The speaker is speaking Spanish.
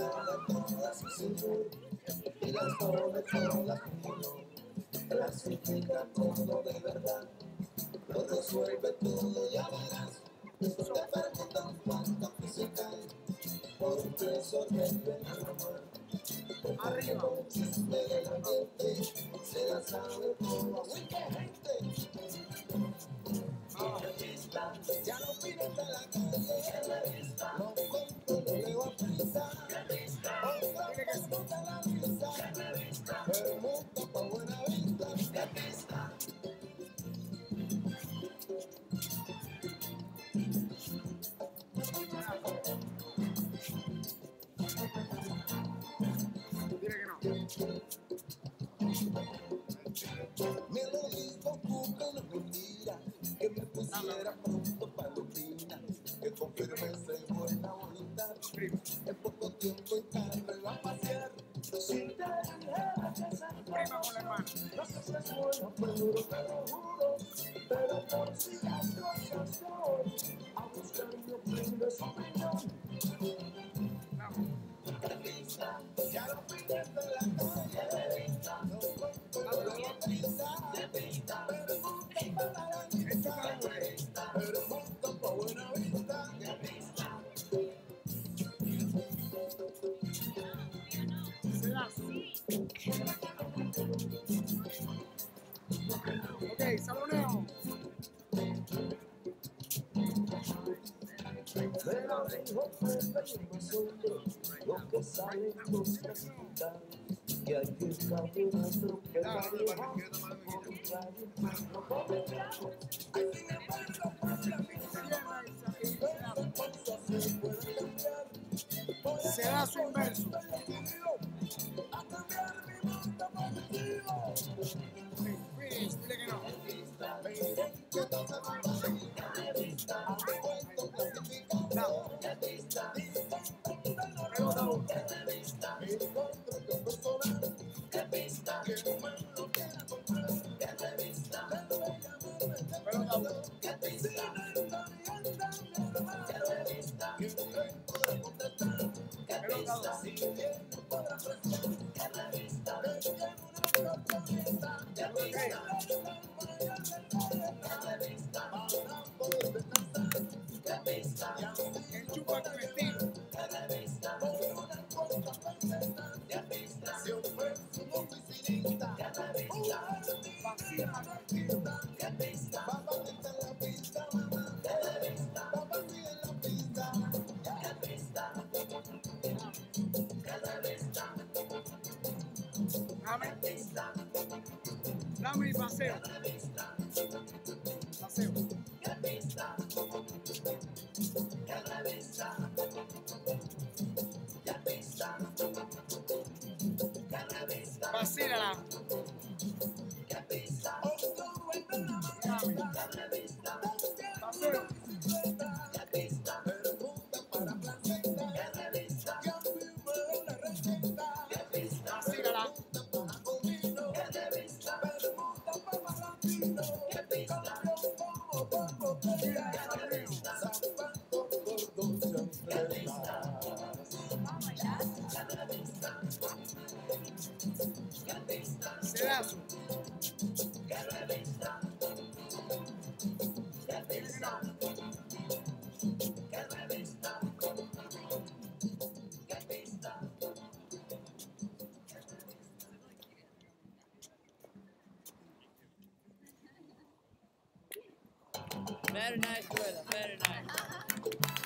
guarda todas su señor y las pone todas como no. Clasifica todo de verdad, lo resuelve todo, ya verás. Esto te permite un cuanto física por un preso que vive en el mar. Arriba. El chisme de la gente se la sabe toda. ¡Uy, qué gente! Ya no piden de la calle, no cuento, no leo a prisa. Otra vez no te la risa, el mundo pa' buena vista. Me lo dijo Cuca y no mentira, que me pusiera pronto Palomina, que confirme esa buena voluntad. En poco tiempo en carro iba a pasear. Si te dijera que se prima con la hermana, no sé si es bueno, pero te lo juro. Pero por si las cosas voy a buscar mi opinión de su opinión. Ya lo pides de la calle, no cuento, no le va a prisa. Pero monta para la vista, pero monta pa' buena vista. Ok, saloneo. Me la dejo lo que sale los capitales, que hay que caminando, que nadie va por un rayo, no come trago. Ay, sin embargo, por la misma esa cosa se puede cambiar. Se da su inverso. A cambiar mi mundo positivo. Finish, dile que no. Miren que todo se va a ir, a puesto clasificado. Pelota uno. Mi encuentro con personal, que no me lo quiera comprar. Le doy a Pelota uno. sin esta vianda, que no podrá contestar. Pelota dos. Si viene por la presión, le tiene una propuesta. Para poder descansar. El chupa con estilo. Por una cosa perfecta, se ofrece un oficinista, un artista, papá está en la pista, mamá, papá sigue en la pista, Dame el paseo. Paseo. Vacílala. Paseo. Vacílala. Sedazo. Very nice weather, very nice.